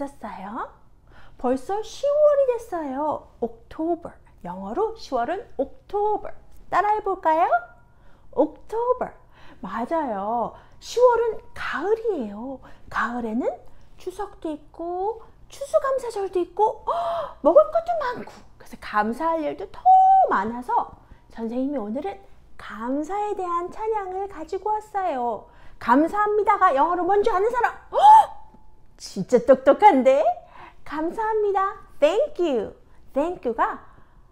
있었어요? 벌써 10월이 됐어요. October. 영어로 10월은 October. 따라해볼까요? October. 맞아요. 10월은 가을이에요. 가을에는 추석도 있고 추수감사절도 있고 먹을 것도 많고 그래서 감사할 일도 더 많아서 선생님이 오늘은 감사에 대한 찬양을 가지고 왔어요. 감사합니다가 영어로 뭔지 아는 사람? 진짜 똑똑한데? 감사합니다. Thank you. Thank you가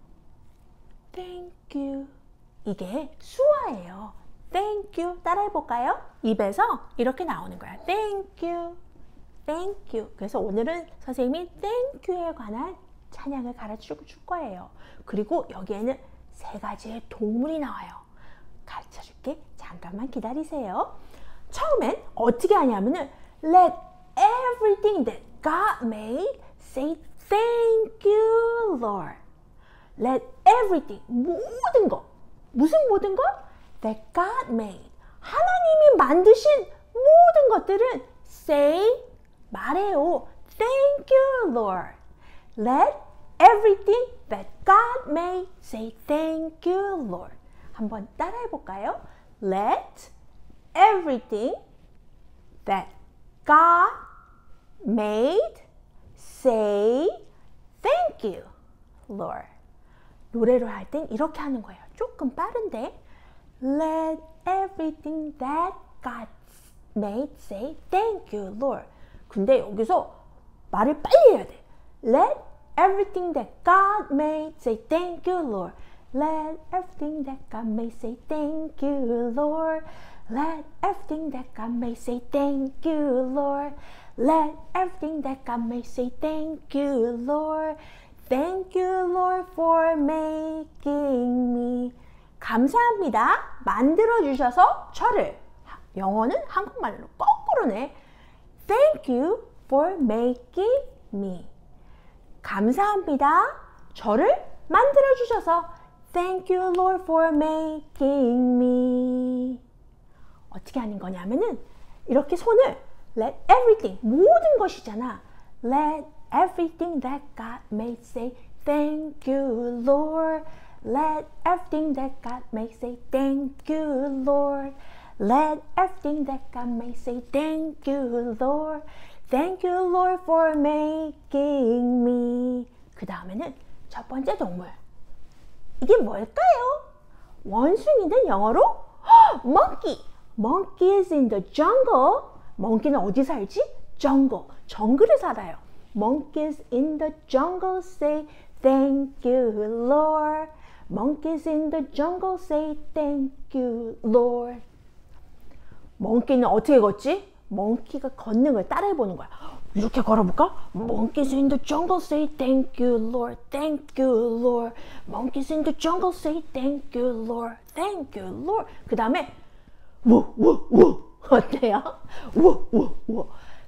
Thank you. 이게 수화예요. Thank you. 따라해볼까요? 입에서 이렇게 나오는 거야. Thank you. Thank you. 그래서 오늘은 선생님이 Thank you에 관한 찬양을 가르쳐 줄 거예요. 그리고 여기에는 3가지의 동물이 나와요. 가르쳐 줄게. 잠깐만 기다리세요. 처음엔 어떻게 하냐면은 Let everything that God made say thank you, Lord. Let everything, 모든 것. 무슨 모든 것? That God made. 하나님이 만드신 모든 것들은 say, 말해요. Thank you, Lord. Let everything that God made say thank you, Lord. 한번 따라해 볼까요? Let everything that God made say thank you, Lord. 노래로 할 땐 이렇게 하는 거예요. 조금 빠른데 Let everything that God made say thank you, Lord. 근데 여기서 말을 빨리 해야 돼. Let everything that God made say thank you, Lord. Let everything that God made say thank you, Lord. Let everything that God made say thank you, Lord. Let everything that God made say thank you, Lord. Thank you, Lord, for making me. 감사합니다. 만들어주셔서 저를. 영어는 한국말로 거꾸로네. Thank you for making me. 감사합니다. 저를 만들어주셔서 Thank you, Lord, for making me. 어떻게 하는 거냐면은 이렇게 손을 Let everything, 모든 것이잖아. Let everything that God made say Thank you, Lord. Let everything that God made say Thank you, Lord. Let everything that God made say Thank you, Lord. Thank you, Lord, for making me. 그 다음에는 첫 번째 동물. 이게 뭘까요? 원숭이는 영어로 monkey. Monkey is in the jungle. monkey는 어디 살지? jungle. 정글에 살아요. Monkeys in the jungle say thank you, Lord. Monkeys in the jungle say thank you, Lord. 멍키는 어떻게 걷지? 멍키가 걷는 걸 따라해보는 거야. 이렇게 걸어볼까? Monkeys in the jungle say thank you, Lord. Thank you, Lord. Monkeys in the jungle say thank you, Lord. Thank you, Lord. 그 다음에 우 어때요? 우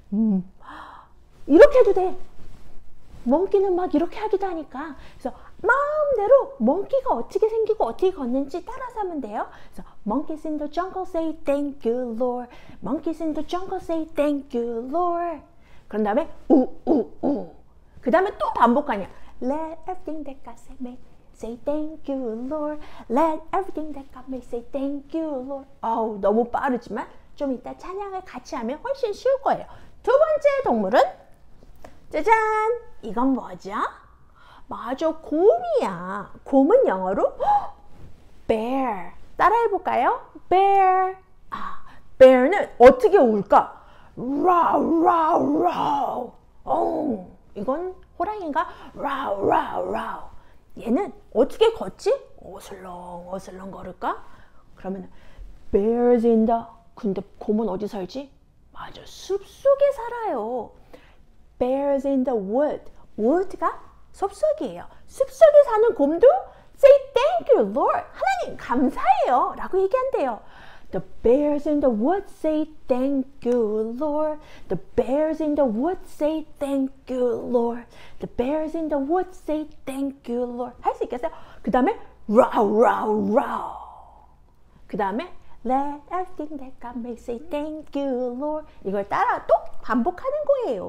이렇게 해도 돼. 멍키는 막 이렇게 하기도 하니까. 그래서 마음대로 멍키가 어떻게 생기고 어떻게 걷는지 따라서 하면 돼요. 그래서 Monkeys in the jungle say thank you, Lord. Monkeys in the jungle say thank you, Lord. 그런 다음에 그 다음에 또 반복하냐. Let everything that God say thank you, Lord. Let everything that God made say thank you, Lord. 너무 빠르지만 좀 이따 찬양을 같이 하면 훨씬 쉬울 거예요. 두 번째 동물은 짜잔! 이건 뭐죠? 맞아, 곰이야. 곰은 영어로 bear. 따라해볼까요? bear. bear는 어떻게 울까? row, row, row. 이건 호랑이인가? row, row, row. 얘는 어떻게 걷지? 어슬렁 걸을까? 그러면 bears in the. 근데 곰은 어디 살지? 맞아, 숲속에 살아요. Bears in the wood. wood가 숲속이에요. 숲속에 사는 곰도 say thank you, Lord. 하나님 감사해요 라고 얘기한대요. The bears in the wood say thank you, Lord. The bears in the wood say thank you, Lord. The bears in the wood say thank you, Lord. 할 수 있겠어요? 그 다음에 row, row, row. 그 다음에 Let everything that God made say thank you, Lord. 이걸 따라 또 반복하는 거예요.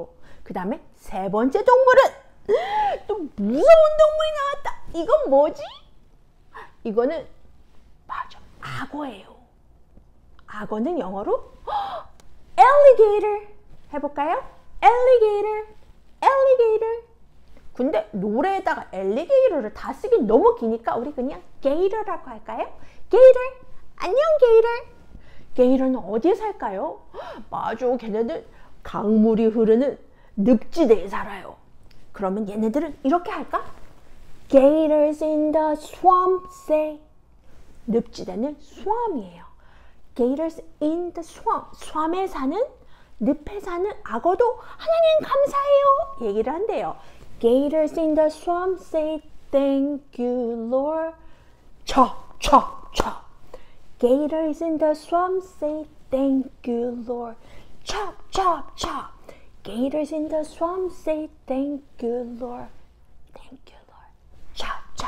그 다음에 세 번째 동물은 또 무서운 동물이 나왔다. 이건 뭐지? 이거는 맞아, 악어예요. 악어는 영어로 alligator 해볼까요? alligator, alligator. 근데 노래에다가 alligator를 다 쓰긴 너무 기니까 우리 그냥 gator라고 할까요? gator, 안녕 gator. gator는 어디에 살까요? 맞아, 걔네들 강물이 흐르는 늪지대에 살아요. 그러면 얘네들은 이렇게 할까? Gators in the swamp say. 늪지대는 swamp이에요. Gators in the swamp. swamp에 사는, 늪에 사는 악어도 하나님 감사해요 얘기를 한대요. Gators in the swamp say thank you Lord. 쳐. Gators in the swamp say thank you Lord. 쳐. Gators in the swamp say thank you Lord. Thank you Lord. 쳐.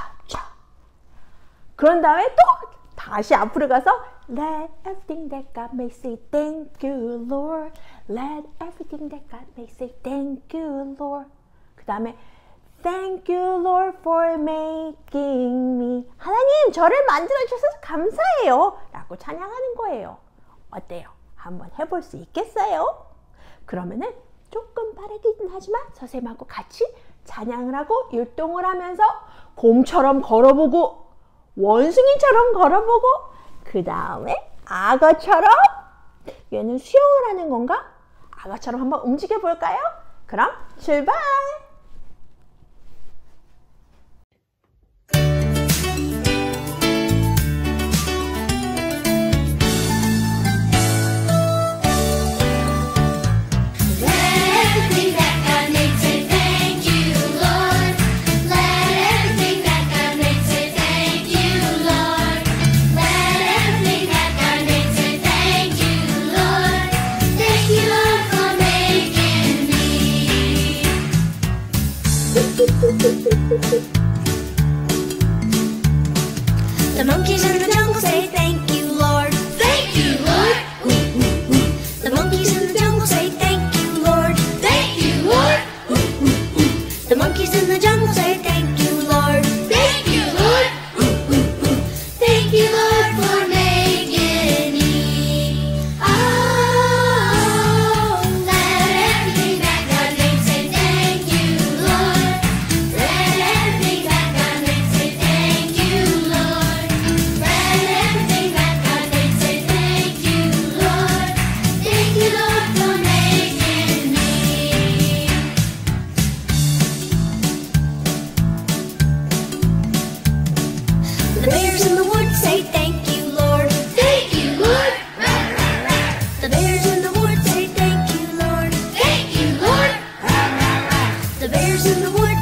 그런 다음에 또 다시 앞으로 가서 Let everything that God makes say thank you Lord. Let everything that God makes say thank you Lord. 그 다음에 Thank you Lord for making me. 하나님 저를 만들어주셔서 감사해요 라고 찬양하는 거예요. 어때요? 한번 해볼 수 있겠어요? 그러면은 조금 빠르긴 하지만 선생님하고 같이 찬양을 하고 율동을 하면서 곰처럼 걸어보고 원숭이처럼 걸어보고 그 다음에 악어처럼, 얘는 수영을 하는 건가? 악어처럼 한번 움직여 볼까요? 그럼 출발! The monkeys in the jungle say thank you, Lord. Thank you, Lord. Ooh, ooh, ooh. The monkeys in the jungle say thank you, Lord. Thank you, Lord. Ooh, ooh, ooh. The monkeys in the jungle say thank you, Lord. Thank you, Lord. Ooh, ooh, ooh. Thank you, Lord, for making me. Oh, let everything that God makes say thank you, Lord. Let everything that God makes say thank you, Lord. Let everything that God makes say thank you, Lord. Thank you, Lord, for making me. The bears in the woods say thank you, Lord. Thank you, Lord. Rah, rah, rah. The bears in the woods say thank you, Lord. Thank you, Lord. Rah, rah, rah. The bears in the woods